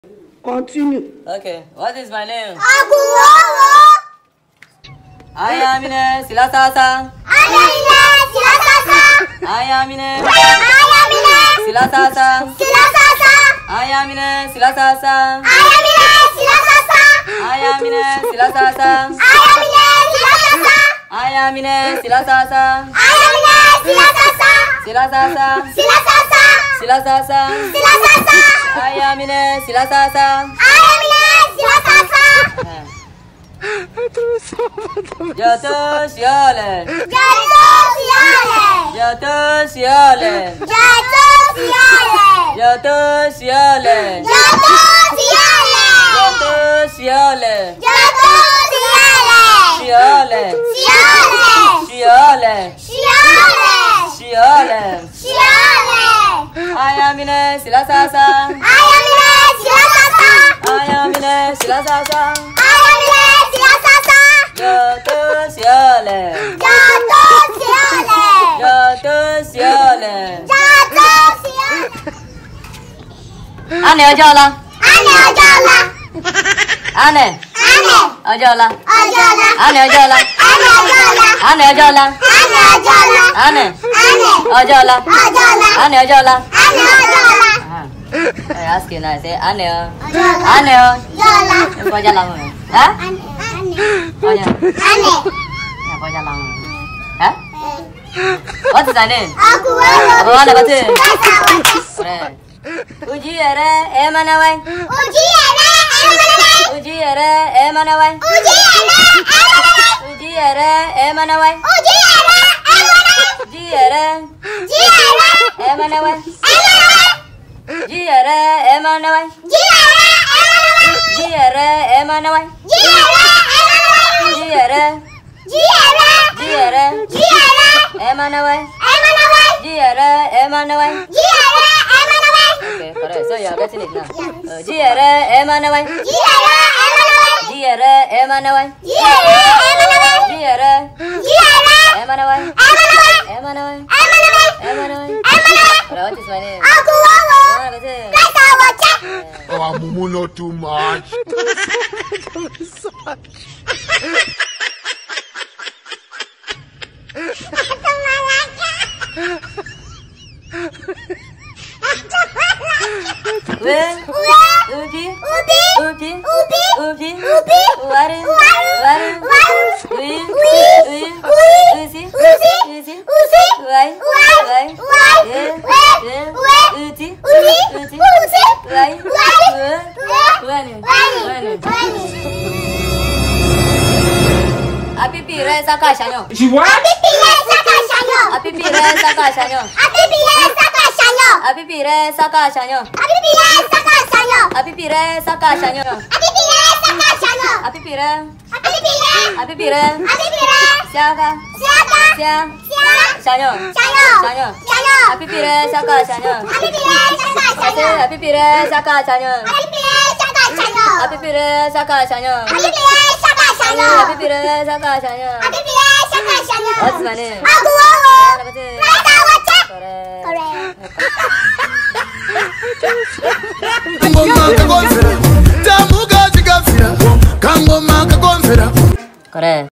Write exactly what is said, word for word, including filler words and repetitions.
Continue. Okay. What is my name? Wowo. I am in a Silasasa. I am in a Silasasa. I am in a I am in a Silasasa. Silasasa. I am in a Silasasa. I am in a I Silasasa. am in a Silasasa. I am in a I am in a Silasasa. Silasasa. I am in a Silasasa. Silasasa. Silasasa. Silasasa. Silasasa. I am in a Silasasa. I am in a Silasasa. Jatuh sialan. Jatuh sialan. Jatuh sialan. Jatuh sialan. Jatuh sialan. Jatuh sialan. Jatuh sialan. Jatuh sialan. Sialan. Sialan. Sialan. Sialan. Sialan. Sialan. I am in a Silasasa. I am in a Silasasa. I am in a Silasasa. I am in a Silasasa. Jatuh sialan. Jatuh sialan. Jatuh sialan. Jatuh sialan. Aneh aja lah. Aneh aja lah. Aneh. Aneh Aja lah. aja lah. Aneh aja lah. Aneh aja lah. Aneh aja lah. Aneh aja lah. Aneh. Aneh Aja lah. aja lah. Aneh aja lah. Aneh aja lah. Eh, asking lah. Say aneh. Aja lah. Aneh. Aja lah. Kau aja lah. Hah? Aneh. Aneh. Kau aja. Aneh. Ya, kau aja lah. Hah? What is thy name? Aku Wowo. Apa mana baca? Bahasa Wajah. Keren. Uji era eh mana wai? Uji ada emanawai. Uji era eh mana wai? Uji ada emanawai. Uji era eh mana wai? Uji ada emanawai. Uji era Uji ada eh mana wai? emanawai. Uji era eh mana wai? Uji ada emanawai. Uji era eh mana wai? Uji ada emanawai. Uji era Uji ada. Uji era Uji ada eh mana wai? emanawai. Uji era eh mana wai? Uji ada emanawai. Okay, correct. So ya, kat sini nah. Uji era eh mana wai? Uji ada emanawai. Uji era eh mana wai? Uji ada emanawai. Uji era Uji ada eh mana wai? emanawai. Eh mana wai? Emanawai. Eh mana wai? Emanawai. Correct. What is my name? Aku Wowo. Mana baca? Bahasa Wajah. Oh, Mumu, not too much. Wen, uji, Ubi. uji, Ubi. uji, Ubi. waru, Waru. waru, Waru. ui, Ui. ui, Ui. usi, Usi. usi, Usi. wai, Wai. wai, Wai. ye, Wai. ye, Wai. uji, Uji. uji, Usi. wai, Wai. we, Wai. wanu, Wani. wanu. Wani. Api pire saka shanyo, She what? Api pire saka shanyo. api pire saka shanyo, Api pire saka shanyo. api pire saka shanyo, Api pire saka shanyo. api pire saka shanyo, Api pire saka shanyo. api pire, Api pire. api pire, Api pire. siapa, Siapa? siapa, Siapa? shanyo, Shanyo. shanyo. Shanyo. Api pire saka shanyo. Api pire saka shanyo. Api pire saka shanyo. Api pire saka shanyo. Api pire saka shanyo. Api pire saka shanyo. Api pire saka shanyo. Api pire saka shanyo. What's my name? Aku Wowo. Mana baca? Bahasa Wajah. Correct. Correct. Kango maka gonfera. Correct.